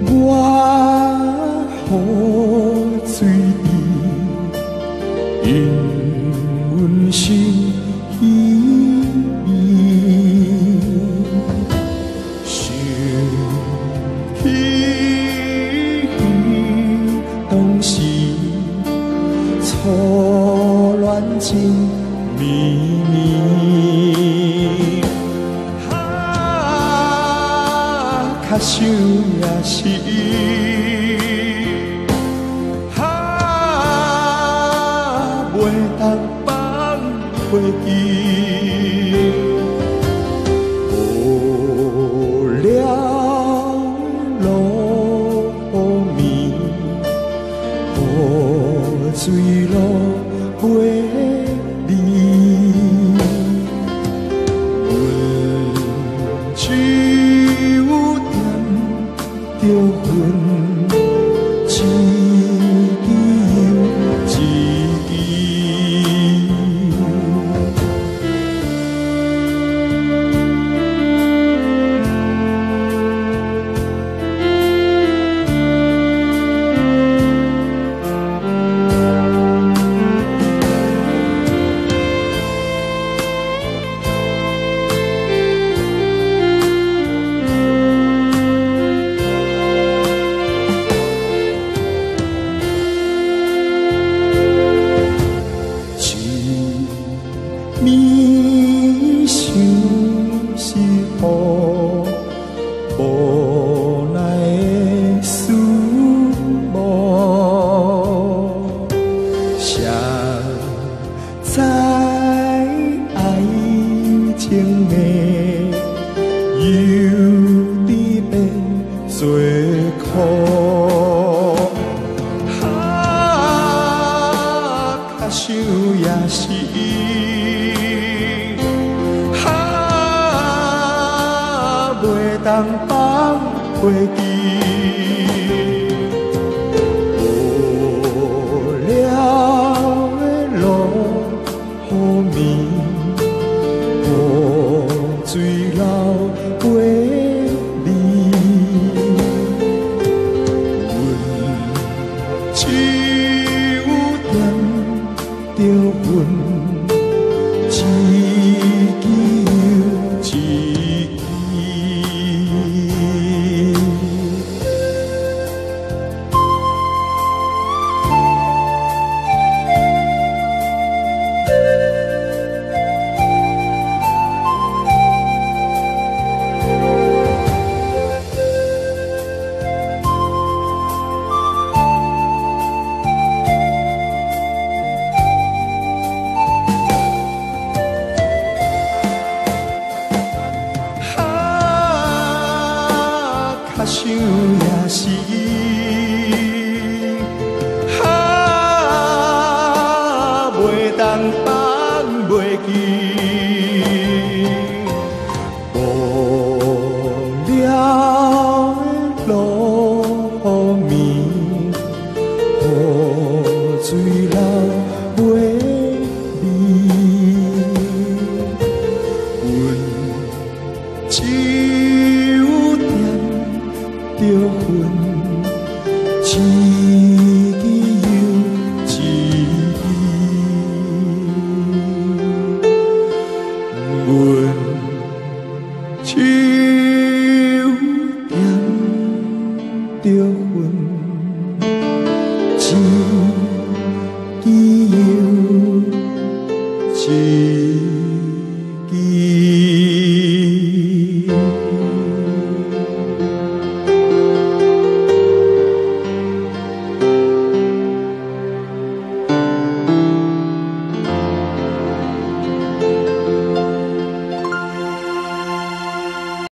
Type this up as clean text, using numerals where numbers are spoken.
我雨水因阮心依依，想起当时初恋情绵绵，较想也是伊，袂当放袂记，无聊路面，雨水路袂离，阮只有着阮一支又一支。你想是予无奈的思慕，谁知爱情的忧郁变做苦，较想也是伊。袂当放袂记，无聊的路雨面，雨水流袂离，阮只有惦着阮一支又一支。较想也是伊，袂当放袂记，无聊的路面，雨水流袂离，阮只有着阮一支又一支，阮只有惦着阮一支又一支。